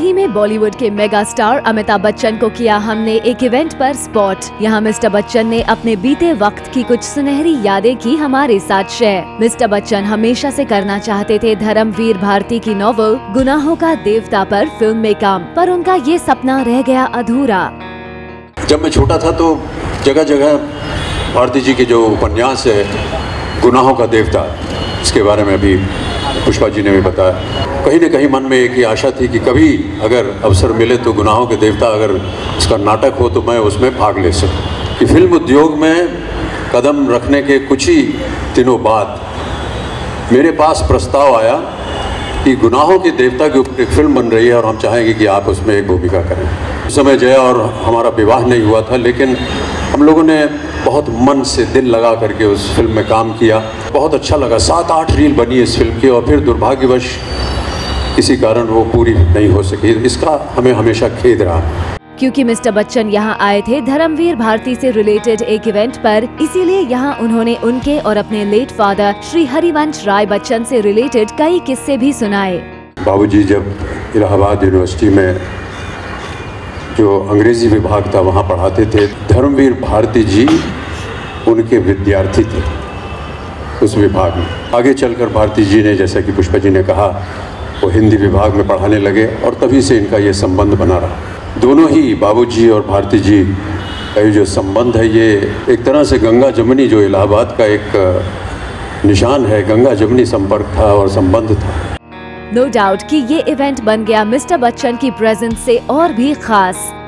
ही में बॉलीवुड के mega star Amitabh Bachchan को किया हमने एक इवेंट पर स्पॉट। यहाँ मिस्टर बच्चन ने अपने बीते वक्त की कुछ सुनहरी यादें की हमारे साथ शेयर। मिस्टर बच्चन हमेशा से करना चाहते थे धर्मवीर भारती की नॉवल गुनाहों का देवता पर फिल्म में काम, पर उनका ये सपना रह गया अधूरा। जब मैं छोटा था तो जगह जगह भारती जी के जो उपन्यास है गुनाहों का देवता, इसके बारे में भी पुष्पा जी ने भी बताया। कहीं न कहीं मन में एक ही आशा थी कि कभी अगर अवसर मिले तो गुनाहों के देवता अगर इसका नाटक हो तो मैं उसमें भाग ले सकूं। कि फिल्म उद्योग में कदम रखने के कुछ ही दिनों बाद मेरे पास प्रस्ताव आया कि गुनाहों के देवता के ऊपर एक फिल्म बन रही है और हम चाहेंगे कि आप उसमें एक भूमिका करें। उस समय जया और हमारा विवाह नहीं हुआ था, लेकिन हम लोगों ने बहुत मन से दिल लगा करके उस फिल्म में काम किया। बहुत अच्छा लगा। 7-8 रील बनी इस फिल्म की और फिर दुर्भाग्यवश किसी कारण वो पूरी नहीं हो सकी। इसका हमें हमेशा खेद रहा। क्योंकि मिस्टर बच्चन यहाँ आए थे धर्मवीर भारती से रिलेटेड एक इवेंट पर, इसीलिए यहाँ उन्होंने उनके और अपने लेट फादर श्री हरिवंश राय बच्चन से रिलेटेड कई किस्से भी सुनाए। बाबूजी जब इलाहाबाद यूनिवर्सिटी में जो अंग्रेजी विभाग था वहाँ पढ़ाते थे, धर्मवीर भारती जी उनके विद्यार्थी थे उस विभाग में। आगे चलकर भारती जी ने, जैसा कि पुष्पा जी ने कहा, वो हिंदी विभाग में पढ़ाने लगे और तभी से इनका ये संबंध बना रहा। दोनों ही बाबूजी और भारती जी का ये जो संबंध है, ये एक तरह से गंगा जमुनी, जो इलाहाबाद का एक निशान है, गंगा जमुनी संपर्क था और संबंध था। नो डाउट कि ये इवेंट बन गया मिस्टर बच्चन की प्रेजेंस से और भी खास।